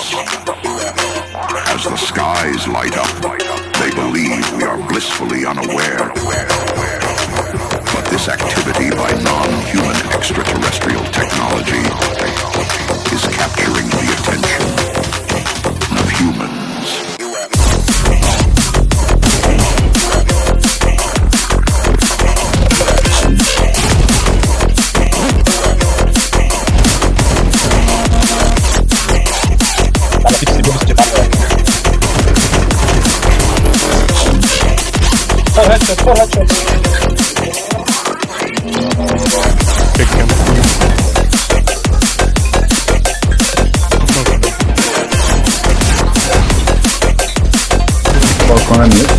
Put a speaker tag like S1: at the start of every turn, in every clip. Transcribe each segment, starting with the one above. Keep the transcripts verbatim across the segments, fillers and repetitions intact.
S1: As the skies light up, they believe we are blissfully unaware. But this activity by non-human extraterrestrial technology is capturing the attention of humans.
S2: Headshot, four headshots.
S3: Pick him.
S4: Balkona mute.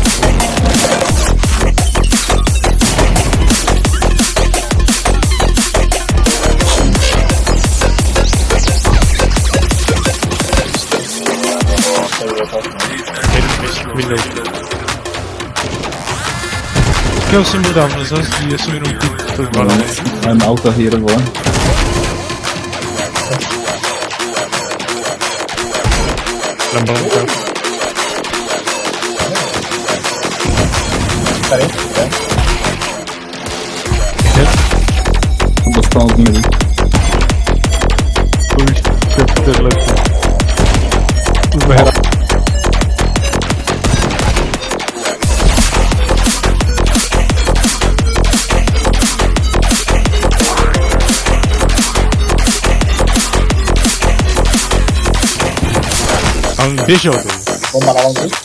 S3: Window. Que é o símbolo da ambulância e assumir um tipo de bala.
S4: Een auto hier gewoon.
S3: Lambar um carro.
S2: Peraí, peraí.
S4: Dostal z mě.
S3: Už čtyři lety. Už vyhrál. Han běžel to.
S2: Bomba na longu.